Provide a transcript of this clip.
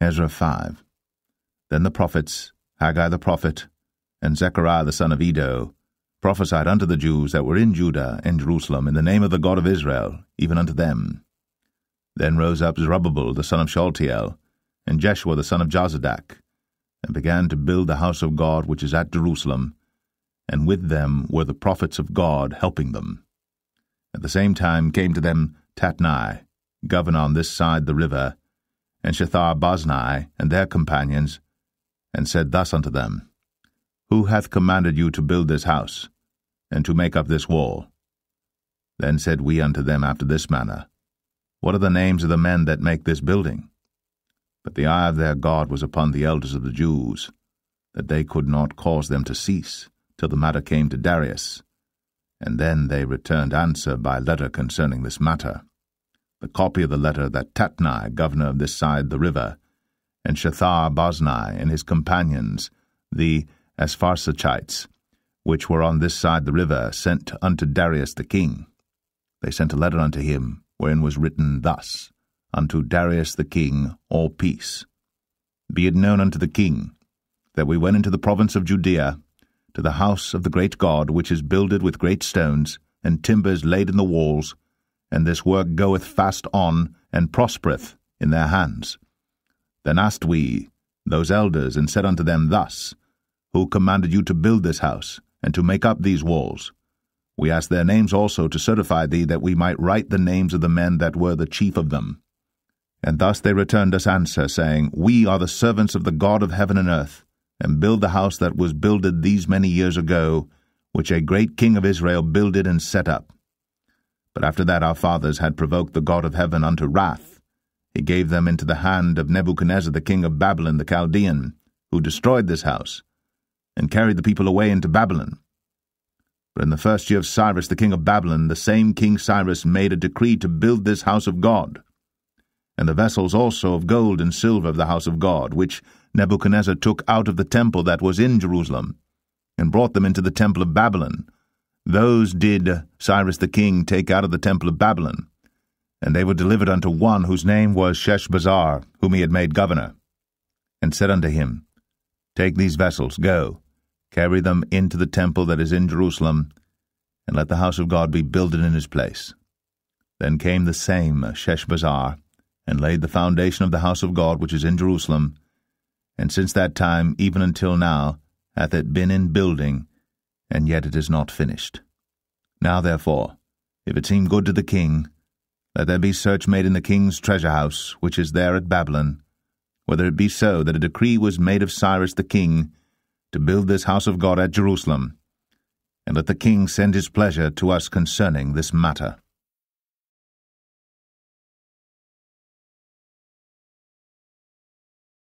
Ezra 5. Then the prophets, Haggai the prophet, and Zechariah the son of Iddo, prophesied unto the Jews that were in Judah and Jerusalem in the name of the God of Israel, even unto them. Then rose up Zerubbabel the son of Shealtiel, and Jeshua the son of Jozadak, and began to build the house of God which is at Jerusalem, and with them were the prophets of God helping them. At the same time came to them Tatnai, governor on this side the river, and Shethar-boznai and their companions, and said thus unto them, Who hath commanded you to build this house, and to make up this wall? Then said we unto them after this manner, What are the names of the men that make this building? But the eye of their God was upon the elders of the Jews, that they could not cause them to cease, till the matter came to Darius. And then they returned answer by letter concerning this matter. The copy of the letter that Tatnai, governor of this side the river, and Shethar-boznai and his companions, the Aspharsachites, which were on this side the river, sent unto Darius the king. They sent a letter unto him, wherein was written thus, Unto Darius the king, all peace. Be it known unto the king, that we went into the province of Judea, to the house of the great God, which is builded with great stones, and timbers laid in the walls, and this work goeth fast on, and prospereth in their hands. Then asked we those elders, and said unto them thus, Who commanded you to build this house, and to make up these walls? We asked their names also to certify thee, that we might write the names of the men that were the chief of them. And thus they returned us answer, saying, We are the servants of the God of heaven and earth, and build the house that was builded these many years ago, which a great king of Israel builded and set up. But after that our fathers had provoked the God of heaven unto wrath, he gave them into the hand of Nebuchadnezzar the king of Babylon the Chaldean, who destroyed this house, and carried the people away into Babylon. But in the first year of Cyrus the king of Babylon, the same King Cyrus made a decree to build this house of God, and the vessels also of gold and silver of the house of God, which Nebuchadnezzar took out of the temple that was in Jerusalem, and brought them into the temple of Babylon. Those did Cyrus the king take out of the temple of Babylon, and they were delivered unto one whose name was Sheshbazzar, whom he had made governor, and said unto him, Take these vessels, go, carry them into the temple that is in Jerusalem, and let the house of God be builded in his place. Then came the same Sheshbazzar, and laid the foundation of the house of God which is in Jerusalem, and since that time even until now hath it been in building, and yet it is not finished. Now therefore, if it seem good to the king, let there be search made in the king's treasure house, which is there at Babylon, whether it be so that a decree was made of Cyrus the king to build this house of God at Jerusalem, and let the king send his pleasure to us concerning this matter.